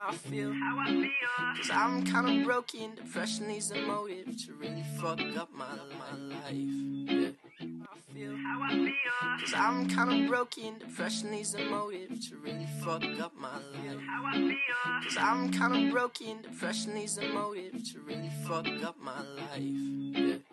I feel how I feel, cause I'm kinda broken. Depression needs a motive to really fuck up my life, yeah. I feel how I feel, cause I'm kinda broken. Depression needs a motive to really fuck up my life. How I feel, cause I'm kinda broken. Depression needs a motive to really fuck up my life, yeah.